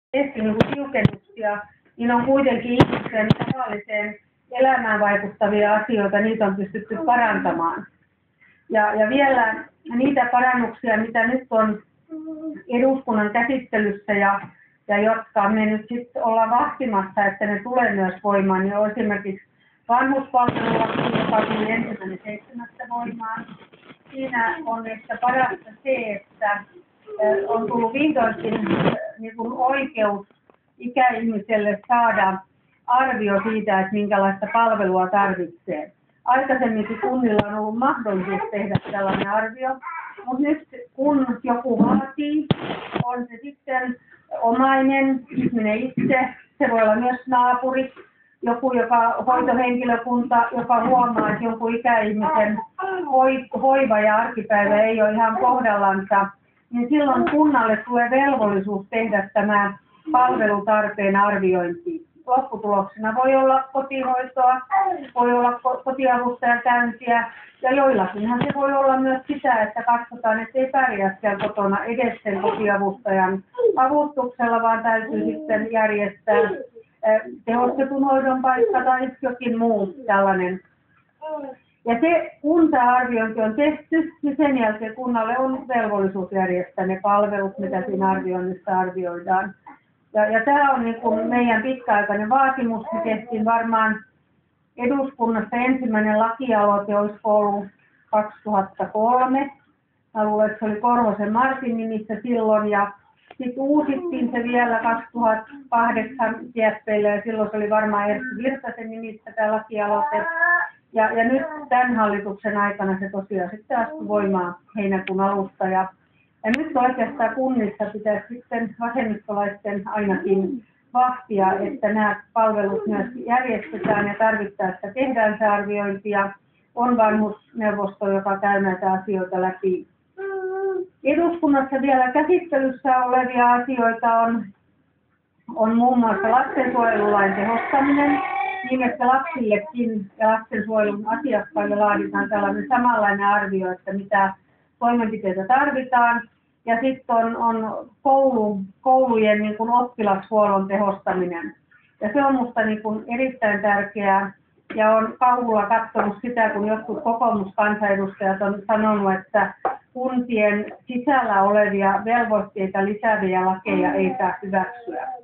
tehty niin tiukennuksia, niin on kuitenkin ihmisten tavalliseen elämään vaikuttavia asioita, niitä on pystytty parantamaan. Ja vielä niitä parannuksia, mitä nyt on eduskunnan käsittelyssä ja jotka me nyt sitten ollaan vahtimassa, että ne tulee myös voimaan, niin on esimerkiksi vanhuspalvelulaki, joka tuli 1.7. voimaan. Siinä on ehkä parasta se, että on tullut vihdoinkin niin kuin oikeus ikäihmiselle saada arvio siitä, että minkälaista palvelua tarvitsee. Aikaisemminkin kunnilla on ollut mahdollisuus tehdä tällainen arvio, mutta nyt kun joku vaatii, on se sitten omainen, ihminen itse, se voi olla myös naapuri, joku hoitohenkilökunta, joka huomaa, että jonkun ikäihmisen hoiva ja arkipäivä ei ole ihan kohdallansa, niin silloin kunnalle tulee velvollisuus tehdä tämä palvelutarpeen arviointi. Lopputuloksena voi olla kotihoitoa, voi olla kotiavustajakäyntiä ja joillakinhan se voi olla myös sitä, että katsotaan, että ei pärjää siellä kotona edes sen kotiavustajan avustuksella, vaan täytyy sitten järjestää tehostetun hoidon paikka tai jokin muu tällainen. Ja se, kun tämä arviointi on tehty, niin sen jälkeen kunnalle on velvollisuus järjestää ne palvelut, mitä siinä arvioinnissa arvioidaan. Ja tämä on niin kuin meidän pitkäaikainen vaatimus. Me tehtiin varmaan eduskunnassa ensimmäinen lakialoite, olisiko ollut 2003. Mä luulen, että se oli Korhosen Martin nimissä silloin. Ja sitten uusittiin se vielä 2008 kieppeillä ja silloin se oli varmaan Erkki Virtasen nimissä tämä lakialoite. Ja nyt tämän hallituksen aikana se tosiaan sitten astui voimaan heinäkuun alusta. Ja nyt oikeastaan kunnissa pitäisi sitten vasemmistolaisten ainakin vahtia, että nämä palvelut myös järjestetään ja tarvittaessa tehdään se arviointi ja on vanhusneuvosto, joka käy näitä asioita läpi. Eduskunnassa vielä käsittelyssä olevia asioita on muun muassa lastensuojelulain tehostaminen, niin että lapsillekin ja lastensuojelun asiakkaille laaditaan tällainen samanlainen arvio, että mitä toimenpiteitä tarvitaan. Ja sitten on koulujen niin kuin oppilashuollon tehostaminen. Ja se on minusta niin kuin erittäin tärkeää. Ja olen kauhulla katsonut sitä, kun jotkut kokoomuskansanedustajat on sanonut, että kuntien sisällä olevia velvoitteita lisääviä lakeja ei saa hyväksyä.